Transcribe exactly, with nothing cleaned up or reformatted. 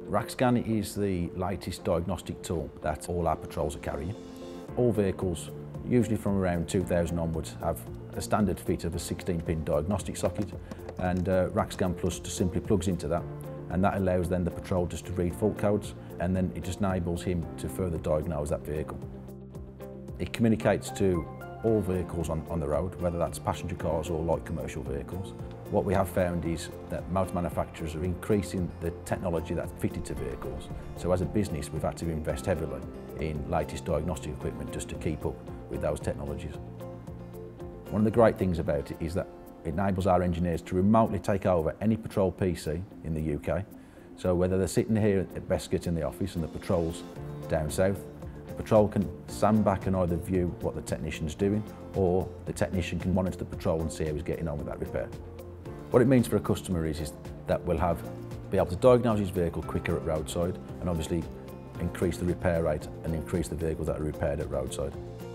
RACScan is the latest diagnostic tool that all our patrols are carrying. All vehicles, usually from around two thousand onwards, have a standard fit of a sixteen pin diagnostic socket, and uh, RACScan Plus just simply plugs into that, and that allows then the patrol just to read fault codes, and then it just enables him to further diagnose that vehicle. It communicates to all vehicles on, on the road, whether that's passenger cars or light commercial vehicles. What we have found is that motor manufacturers are increasing the technology that's fitted to vehicles. So as a business, we've had to invest heavily in latest diagnostic equipment just to keep up with those technologies. One of the great things about it is that it enables our engineers to remotely take over any patrol P C in the U K. So whether they're sitting here at Bescot in the office and the patrol's down south, the patrol can stand back and either view what the technician's doing, or the technician can monitor the patrol and see how he's getting on with that repair. What it means for a customer is, is that we'll have, be able to diagnose his vehicle quicker at roadside, and obviously increase the repair rate and increase the vehicles that are repaired at roadside.